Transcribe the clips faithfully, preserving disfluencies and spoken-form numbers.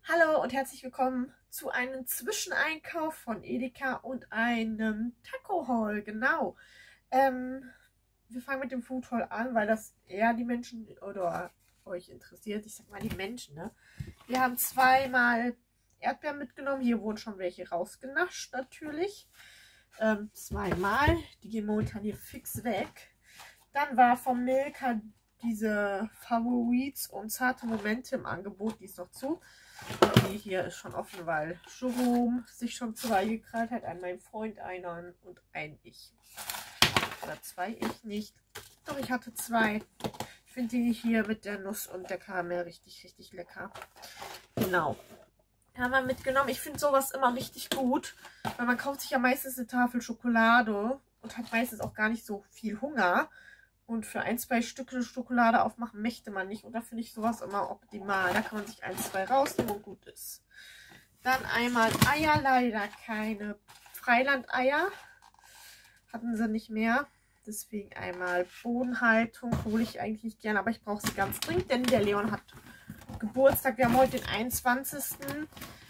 Hallo und herzlich willkommen zu einem Zwischeneinkauf von Edeka und einem Taco Haul. Genau. Ähm, wir fangen mit dem Food Haul an, weil das eher die Menschen oder euch interessiert. Ich sag mal die Menschen, ne? Wir haben zweimal Erdbeeren mitgenommen. Hier wurden schon welche rausgenascht, natürlich. Ähm, zweimal. Die gehen momentan hier fix weg. Dann war vom Milka diese Favorites und zarte Momente im Angebot. Die ist noch zu. Die hier ist schon offen, weil Jerome sich schon zwei gekrallt hat. Ein mein Freund, einer und ein ich. Oder zwei, ich nicht. Doch, ich hatte zwei. Ich finde die hier mit der Nuss und der Karamell richtig, richtig lecker. Genau. Haben wir mitgenommen. Ich finde sowas immer richtig gut, weil man kauft sich ja meistens eine Tafel Schokolade und hat meistens auch gar nicht so viel Hunger. Und für ein, zwei Stücke Schokolade aufmachen möchte man nicht. Und da finde ich sowas immer optimal. Da kann man sich ein, zwei rausnehmen und gut ist. Dann einmal Eier. Leider keine Freilandeier. Hatten sie nicht mehr. Deswegen einmal Bodenhaltung. Hole ich eigentlich nicht gerne, aber ich brauche sie ganz dringend, denn der Leon hat Geburtstag. Wir haben heute den einundzwanzigsten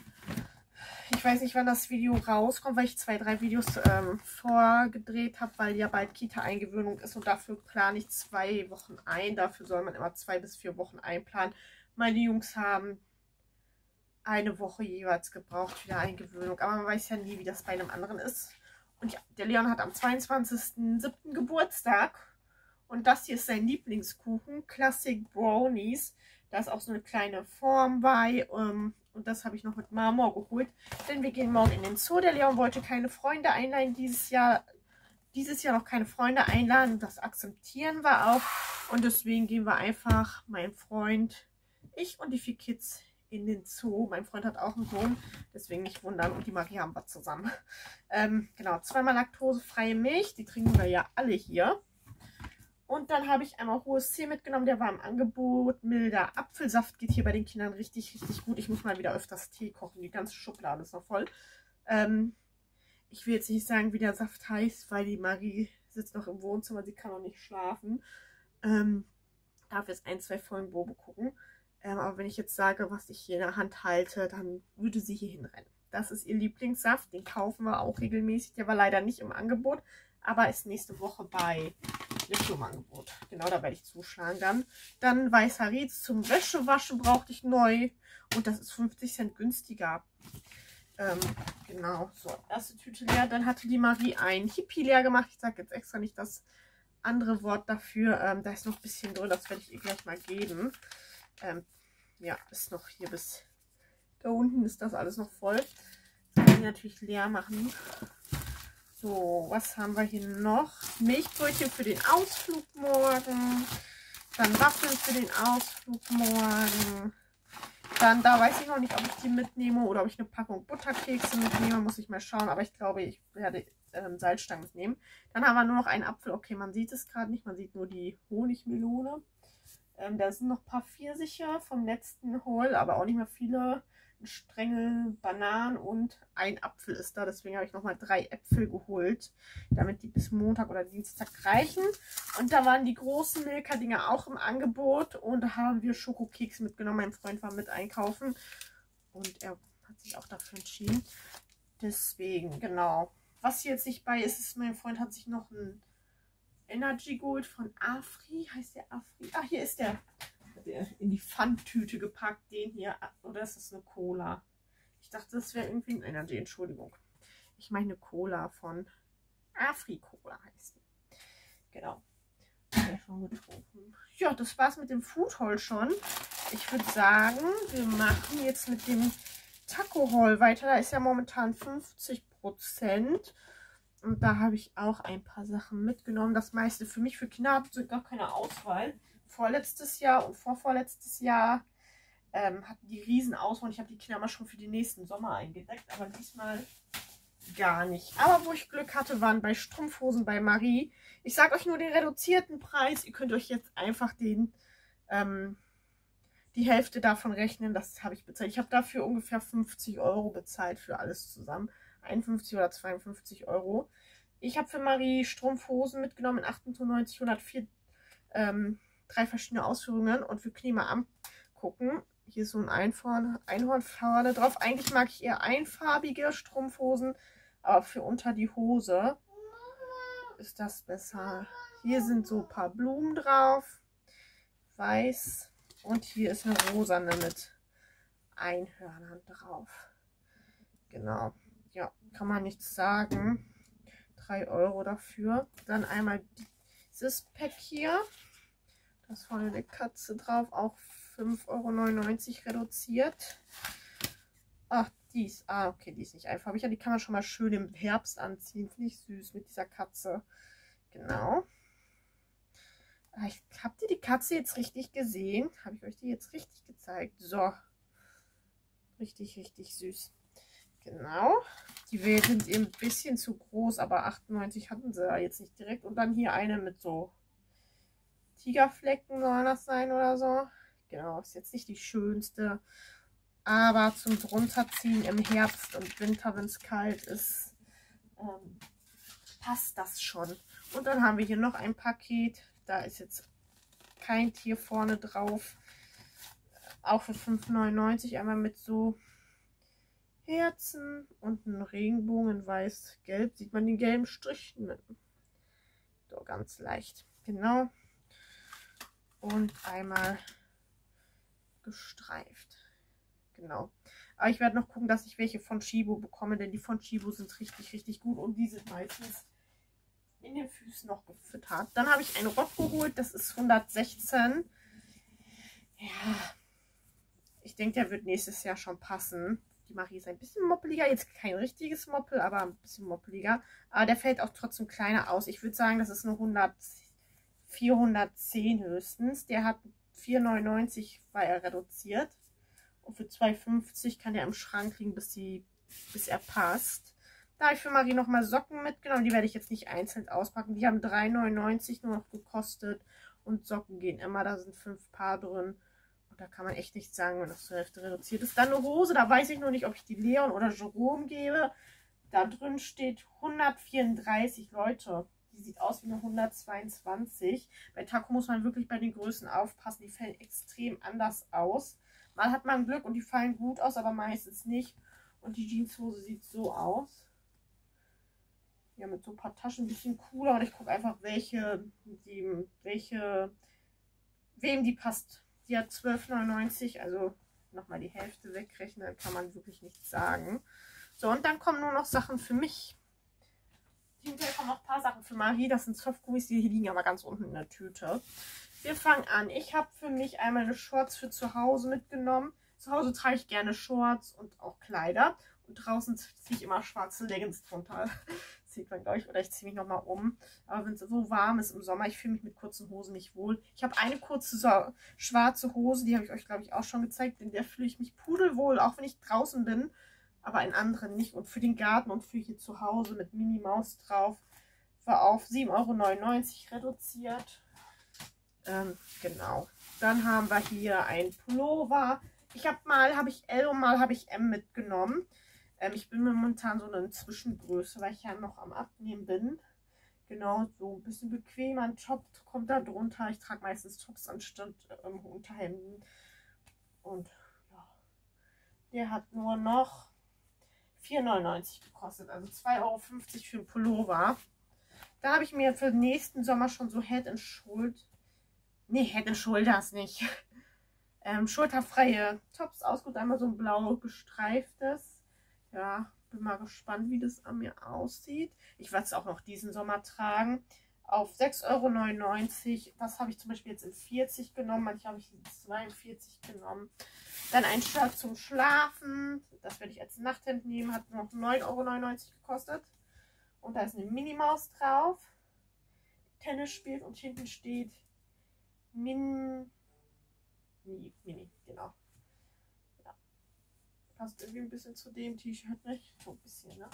Ich weiß nicht, wann das Video rauskommt, weil ich zwei, drei Videos ähm, vorgedreht habe, weil ja bald Kita-Eingewöhnung ist und dafür plane ich zwei Wochen ein. Dafür soll man immer zwei bis vier Wochen einplanen. Meine Jungs haben eine Woche jeweils gebraucht für die Eingewöhnung, aber man weiß ja nie, wie das bei einem anderen ist. Und ja, der Leon hat am zweiundzwanzigsten siebten Geburtstag und das hier ist sein Lieblingskuchen, Classic Brownies. Da ist auch so eine kleine Form bei. Ähm, und das habe ich noch mit Marmor geholt. Denn wir gehen morgen in den Zoo. Der Leon wollte keine Freunde einladen dieses Jahr. Dieses Jahr noch keine Freunde einladen. Das akzeptieren wir auch. Und deswegen gehen wir einfach, mein Freund, ich und die vier Kids in den Zoo. Mein Freund hat auch einen Sohn. Deswegen nicht wundern. Und die Marie haben wir zusammen. Ähm, genau, zweimal laktosefreie Milch. Die trinken wir ja alle hier. Und dann habe ich einmal hohes C mitgenommen, der war im Angebot. Milder Apfelsaft geht hier bei den Kindern richtig, richtig gut. Ich muss mal wieder öfters Tee kochen, die ganze Schublade ist noch voll. Ähm, ich will jetzt nicht sagen, wie der Saft heißt, weil die Marie sitzt noch im Wohnzimmer, sie kann noch nicht schlafen. Ähm, darf jetzt ein, zwei Folgen Bobo gucken. Ähm, aber wenn ich jetzt sage, was ich hier in der Hand halte, dann würde sie hier hinrennen. Das ist ihr Lieblingssaft, den kaufen wir auch regelmäßig. Der war leider nicht im Angebot, aber ist nächste Woche bei im Angebot. Genau, da werde ich zuschlagen dann. Dann weißer Ritz zum Wäschewaschen brauchte ich neu. Und das ist fünfzig Cent günstiger. Ähm, genau, so, erste Tüte leer. Dann hatte die Marie ein Hippie leer gemacht. Ich sage jetzt extra nicht das andere Wort dafür. Ähm, da ist noch ein bisschen drin, das werde ich ihr gleich mal geben. Ähm, ja, ist noch hier bis da unten ist das alles noch voll. Das kann ich natürlich leer machen. So, was haben wir hier noch? Milchbrötchen für den Ausflug morgen. Dann Waffeln für den Ausflug morgen. Dann, da weiß ich noch nicht, ob ich die mitnehme oder ob ich eine Packung Butterkekse mitnehme. Muss ich mal schauen. Aber ich glaube, ich werde ähm, Salzstangen mitnehmen. Dann haben wir nur noch einen Apfel. Okay, man sieht es gerade nicht. Man sieht nur die Honigmelone. Ähm, da sind noch ein paar Pfirsiche vom letzten Haul, aber auch nicht mehr viele. Stängel, Bananen und ein Apfel ist da. Deswegen habe ich nochmal drei Äpfel geholt, damit die bis Montag oder Dienstag reichen. Und da waren die großen Milka-Dinger auch im Angebot. Und da haben wir Schokokeks mitgenommen. Mein Freund war mit einkaufen. Und er hat sich auch dafür entschieden. Deswegen, genau. Was hier jetzt nicht bei ist, ist, mein Freund hat sich noch ein Energy Gold von Afri. Heißt der Afri? Ah, hier ist der. In die Pfandtüte gepackt, den hier, oder ist das eine Cola? Ich dachte, das wäre irgendwie ein Energy, Entschuldigung. Ich meine eine Cola von Afri-Cola heißt die. Genau. Ja, schon getrunken. Ja, das war's mit dem Food Haul schon. Ich würde sagen, wir machen jetzt mit dem Taco Haul weiter. Da ist ja momentan fünfzig Prozent. Und da habe ich auch ein paar Sachen mitgenommen. Das meiste für mich, für Kinder sind gar keine Auswahl. Vorletztes Jahr und vorvorletztes Jahr ähm, hatten die riesen Auswahl. Ich habe die Kinder mal schon für den nächsten Sommer eingedeckt, aber diesmal gar nicht. Aber wo ich Glück hatte, waren bei Strumpfhosen bei Marie. Ich sage euch nur den reduzierten Preis. Ihr könnt euch jetzt einfach den ähm, die Hälfte davon rechnen. Das habe ich bezahlt. Ich habe dafür ungefähr fünfzig Euro bezahlt für alles zusammen. einundfünfzig oder zweiundfünfzig Euro. Ich habe für Marie Strumpfhosen mitgenommen in achtundneunzig, hundertvier ähm, drei verschiedene Ausführungen und wir können die mal angucken. Hier ist so ein Einhorn, Einhornfarbe drauf. Eigentlich mag ich eher einfarbige Strumpfhosen, aber für unter die Hose ist das besser. Hier sind so ein paar Blumen drauf. Weiß. Und hier ist eine rosane mit Einhörnern drauf. Genau. Ja, kann man nichts sagen. drei Euro dafür. Dann einmal dieses Pack hier. Da ist vorne eine Katze drauf. Auch fünf Euro neunundneunzig reduziert. Ach, die ist. Ah, okay, die ist nicht einfarbig. Ja, die kann man schon mal schön im Herbst anziehen. Finde ich süß mit dieser Katze. Genau. Ich, habt ihr die Katze jetzt richtig gesehen? Habe ich euch die jetzt richtig gezeigt? So. Richtig, richtig süß. Genau. Die sind eben ein bisschen zu groß, aber achtundneunzig hatten sie ja jetzt nicht direkt. Und dann hier eine mit so Tigerflecken soll das sein oder so. Genau, ist jetzt nicht die schönste. Aber zum Drunterziehen im Herbst und Winter, wenn es kalt ist, ähm, passt das schon. Und dann haben wir hier noch ein Paket. Da ist jetzt kein Tier vorne drauf. Auch für fünf neunundneunzig. Einmal mit so Herzen und einen Regenbogen in weiß-gelb. Sieht man den gelben Strich? So ganz leicht. Genau. Und einmal gestreift. Genau. Aber ich werde noch gucken, dass ich welche von Chibo bekomme, denn die von Chibo sind richtig, richtig gut und die sind meistens in den Füßen noch gefüttert. Dann habe ich einen Rock geholt, das ist hundertsechzehn. Ja, ich denke, der wird nächstes Jahr schon passen. Die Marie ist ein bisschen moppeliger, jetzt kein richtiges Moppel, aber ein bisschen moppeliger. Aber der fällt auch trotzdem kleiner aus. Ich würde sagen, das ist eine vierhundertzehn höchstens. Der hat vier neunundneunzig, war er reduziert. Und für zwei fünfzig kann der im Schrank liegen, bis, die, bis er passt. Da habe ich für Marie nochmal Socken mitgenommen. Die werde ich jetzt nicht einzeln auspacken. Die haben drei neunundneunzig nur noch gekostet. Und Socken gehen immer. Da sind fünf Paar drin. Und da kann man echt nichts sagen, wenn das zur Hälfte reduziert ist. Dann eine Hose. Da weiß ich noch nicht, ob ich die Leon oder Jerome gebe. Da drin steht hundertvierunddreißig. Leute, die sieht aus wie eine hundertzweiundzwanzig. Bei Taco muss man wirklich bei den Größen aufpassen. Die fallen extrem anders aus. Mal hat man Glück und die fallen gut aus, aber meistens nicht. Und die Jeanshose sieht so aus. Ja, mit so ein paar Taschen ein bisschen cooler. Und ich gucke einfach, welche, die, welche, wem die passt. Die hat zwölf neunundneunzig, also nochmal die Hälfte wegrechnen, dann kann man wirklich nichts sagen. So, und dann kommen nur noch Sachen für mich. Hinterher kommen noch ein paar Sachen für Marie. Das sind Softgummis, die hier liegen aber ganz unten in der Tüte. Wir fangen an. Ich habe für mich einmal eine Shorts für zu Hause mitgenommen. Zu Hause trage ich gerne Shorts und auch Kleider. Und draußen ziehe ich immer schwarze Leggings drunter. Das sieht man, glaube ich. Oder ich ziehe mich nochmal um. Aber wenn es so warm ist im Sommer, ich fühle mich mit kurzen Hosen nicht wohl. Ich habe eine kurze so schwarze Hose, die habe ich euch, glaube ich, auch schon gezeigt. In der fühle ich mich pudelwohl, auch wenn ich draußen bin. Aber in anderen nicht. Und für den Garten und für hier zu Hause mit Minnie Maus drauf war auf sieben Euro neunundneunzig reduziert. Ähm, genau. Dann haben wir hier ein Pullover. Ich habe mal habe ich L und mal habe ich M mitgenommen. Ähm, ich bin momentan so eine Zwischengröße, weil ich ja noch am Abnehmen bin. Genau, so ein bisschen bequemer. Ein Top kommt da drunter. Ich trage meistens Tops anstatt ähm, Unterhemden. Und ja, der hat nur noch vier neunundneunzig gekostet. Also zwei Euro fünfzig für einen Pullover. Da habe ich mir für den nächsten Sommer schon so Head and Shoulder. Nee, Head and Shoulders nicht. ähm, schulterfreie Tops ausgesucht. Einmal so ein blau gestreiftes. Ja, bin mal gespannt, wie das an mir aussieht. Ich werde es auch noch diesen Sommer tragen. Auf sechs Euro neunundneunzig. Das habe ich zum Beispiel jetzt in vierzig genommen. Manche habe ich in zweiundvierzig genommen. Dann ein Shirt zum Schlafen. Das werde ich als Nachthemd nehmen. Hat noch neun Euro neunundneunzig gekostet. Und da ist eine Minnie Maus drauf. Tennis spielt und hinten steht Min... Mini, Mini, genau. Ja. Passt irgendwie ein bisschen zu dem T-Shirt, nicht? So ein bisschen, ne?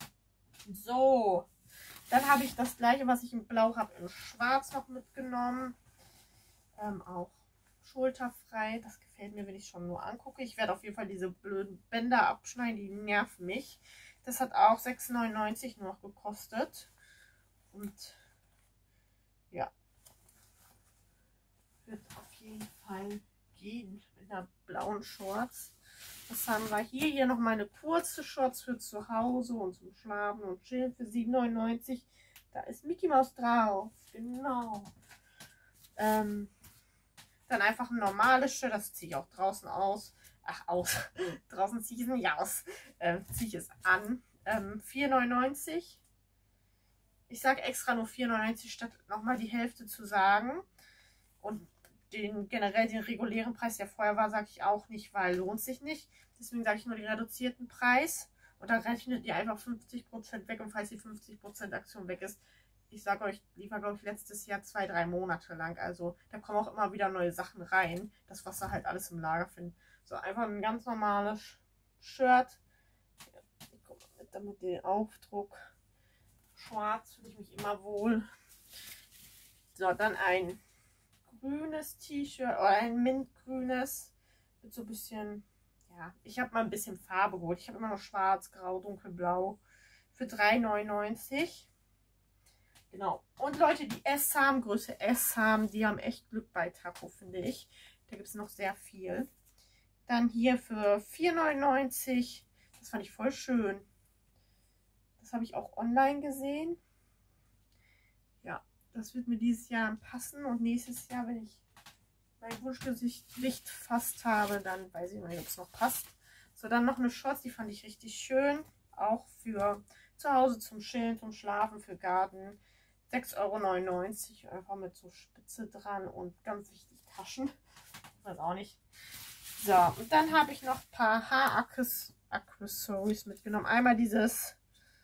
So. Dann habe ich das gleiche, was ich in Blau habe, in Schwarz noch mitgenommen. Ähm, auch schulterfrei. Das gefällt mir, wenn ich schon nur angucke. Ich werde auf jeden Fall diese blöden Bänder abschneiden, die nerven mich. Das hat auch sechs neunundneunzig nur noch gekostet. Und ja, wird auf jeden Fall gehen. Mit einer blauen Shorts. Was haben wir hier? Hier noch meine kurze Shorts für zu Hause und zum Schlafen und Chillen für sieben neunundneunzig. Da ist Mickey Mouse drauf. Genau. Ähm, dann einfach ein normales Shirt. Das ziehe ich auch draußen aus. Ach, aus. Draußen ziehe ich es nicht aus. Ähm, ziehe ich es an. Ähm, vier neunundneunzig. Ich sage extra nur vier neunundneunzig, statt nochmal die Hälfte zu sagen. Und den generell den regulären Preis, der vorher war, sage ich auch nicht, weil lohnt sich nicht. Deswegen sage ich nur den reduzierten Preis. Und dann rechnet ihr einfach fünfzig Prozent weg. Und falls die fünfzig Prozent Aktion weg ist, ich sage euch, die war, glaube ich, letztes Jahr zwei, drei Monate lang. Also da kommen auch immer wieder neue Sachen rein. Das, was ihr halt alles im Lager findet. So, einfach ein ganz normales Shirt. Ich gucke mal mit, damit den Aufdruck. Schwarz fühle ich mich immer wohl. So, dann ein grünes T-Shirt oder ein mintgrünes mit so ein bisschen, ja, ich habe mal ein bisschen Farbe geholt. Ich habe immer noch schwarz, grau, dunkelblau für drei neunundneunzig. Genau. Und Leute, die S haben, Größe S haben, die haben echt Glück bei Taco, finde ich. Da gibt es noch sehr viel. Dann hier für vier neunundneunzig. Das fand ich voll schön. Das habe ich auch online gesehen. Ja, das wird mir dieses Jahr passen. Und nächstes Jahr, wenn ich mein Wunschgewicht fast habe, dann weiß ich nicht, ob es noch passt. So, dann noch eine Shorts, die fand ich richtig schön. Auch für zu Hause zum Chillen, zum Schlafen, für Garten. sechs Euro neunundneunzig. Einfach mit so Spitze dran und ganz wichtig Taschen. Ich weiß auch nicht. So, und dann habe ich noch ein paar Haaraccessories mitgenommen. Einmal dieses...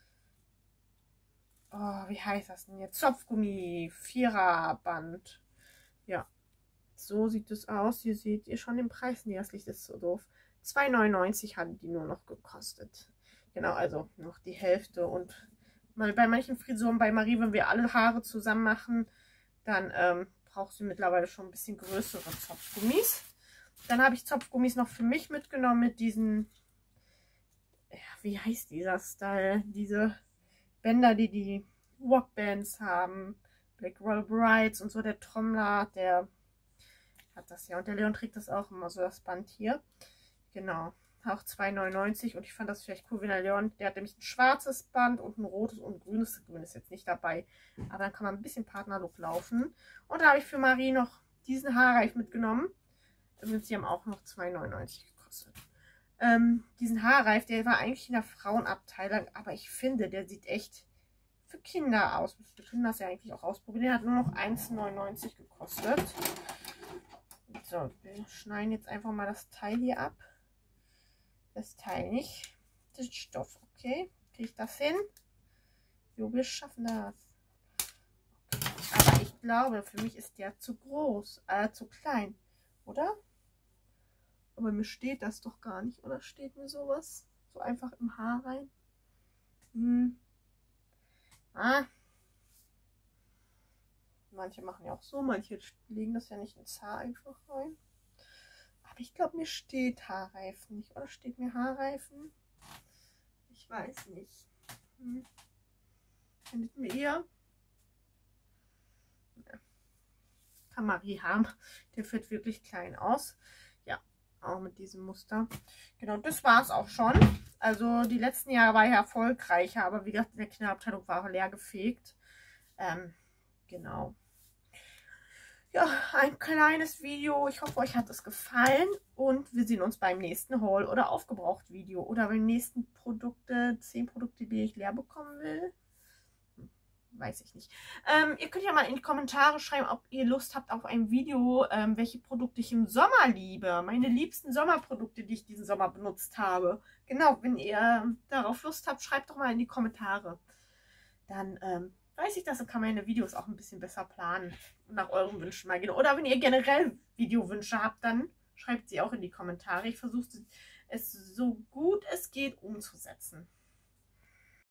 Oh, wie heißt das denn jetzt? Zopfgummi, Viererband. Ja, so sieht es aus. Hier seht ihr schon den Preis. Nee, das Licht ist so doof. zwei neunundneunzig haben die nur noch gekostet. Genau, also noch die Hälfte. Und mal bei manchen Frisuren bei Marie, wenn wir alle Haare zusammen machen, dann ähm, braucht sie mittlerweile schon ein bisschen größere Zopfgummis. Dann habe ich Zopfgummis noch für mich mitgenommen mit diesen, ja, wie heißt dieser Style? Diese Bänder, die die Rockbands haben, Black Roll Brides und so, der Trommler, der hat das ja. Und der Leon trägt das auch immer so, das Band hier. Genau, auch zwei neunundneunzig. Und ich fand das vielleicht cool, wenn der Leon, der hat nämlich ein schwarzes Band und ein rotes und ein grünes. Grün ist jetzt nicht dabei, aber dann kann man ein bisschen Partnerlook laufen. Und da habe ich für Marie noch diesen Haarreif mitgenommen. Übrigens, die haben auch noch zwei neunundneunzig gekostet. Ähm, diesen Haarreif, der war eigentlich in der Frauenabteilung, aber ich finde, der sieht echt für Kinder aus. Wir können das ja eigentlich auch ausprobieren. Der hat nur noch eins neunundneunzig gekostet. So, wir schneiden jetzt einfach mal das Teil hier ab. Das Teil nicht. Das Stoff, okay. Kriege ich das hin? Jo, wir schaffen das. Okay. Aber ich glaube, für mich ist der zu groß, äh, zu klein, oder? Aber mir steht das doch gar nicht. Oder steht mir sowas so einfach im Haar rein? Hm. Ah. Manche machen ja auch so. Manche legen das ja nicht ins Haar einfach rein. Aber ich glaube, mir steht Haarreifen nicht. Oder steht mir Haarreifen? Ich weiß nicht. Hm. Findet mir ihr? Ja. Kann Marie haben. Der führt wirklich klein aus. Auch mit diesem Muster. Genau, das war es auch schon. Also die letzten Jahre war ich erfolgreicher, aber wie gesagt, der Kinderabteilung war auch leer gefegt. Ähm, genau. Ja, ein kleines Video. Ich hoffe, euch hat es gefallen. Und wir sehen uns beim nächsten Haul oder Aufgebraucht-Video. Oder beim nächsten Produkte, zehn Produkte, die ich leer bekommen will. Weiß ich nicht. Ähm, ihr könnt ja mal in die Kommentare schreiben, ob ihr Lust habt auf ein Video, ähm, welche Produkte ich im Sommer liebe. Meine liebsten Sommerprodukte, die ich diesen Sommer benutzt habe. Genau, wenn ihr darauf Lust habt, schreibt doch mal in die Kommentare. Dann ähm, weiß ich das und kann meine Videos auch ein bisschen besser planen und nach euren Wünschen mal gehen. Oder wenn ihr generell Videowünsche habt, dann schreibt sie auch in die Kommentare. Ich versuche es so gut es geht umzusetzen.